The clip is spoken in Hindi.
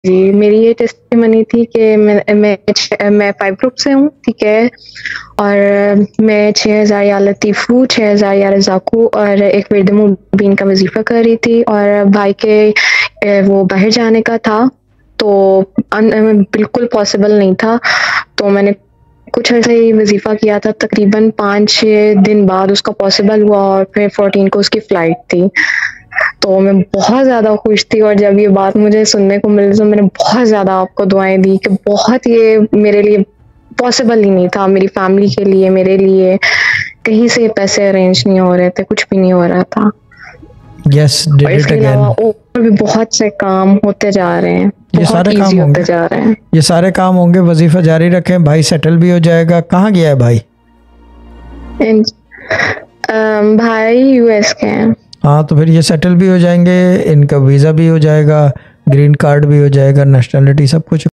जी, मेरी ये टेस्टिमनी थी कि मैं 5 ग्रुप से हूँ, ठीक है? और मैं 6000 या लतीफ़ हूँ, 6000 या रज़ाक हूँ और एक विर्द मुबीन का वज़ीफ़ा कर रही थी और भाई के वो बाहर जाने का था, तो बिल्कुल पॉसिबल नहीं था, तो मैंने कुछ ऐसे ही वज़ीफ़ा किया था, तकरीबन 5-6 दिन बाद उसका पॉसिबल हुआ और फिर 14 को उसकी फ्लाइट थी। तो मैं बहुत ज़्यादा खुश थी और जब ये बात मुझे सुनने को मिली तो मैंने बहुत ज़्यादा आपको दुआएँ दी कि बहुत ये मेरे लिए पॉसिबल ही नहीं था, मेरी फैमिली के लिए, मेरे लिए, कहीं से पैसे अरेंज नहीं हो रहे थे, कुछ भी नहीं हो रहा था। यस, डिड और इट इसके अगेन। अलावा और भी बहुत से काम होते जा रहे हैं, ये बहुत सारे काम ईज़ी होते होंगे, जा रहे हैं। ये सारे काम होंगे, वजीफा जारी रखें, भाई सेटल भी हो जाएगा। कहाँ गया है भाई? भाई यूएस के हैं। हाँ, तो फिर ये सेटल भी हो जाएंगे, इनका वीज़ा भी हो जाएगा, ग्रीन कार्ड भी हो जाएगा, नेशनलिटी सब कुछ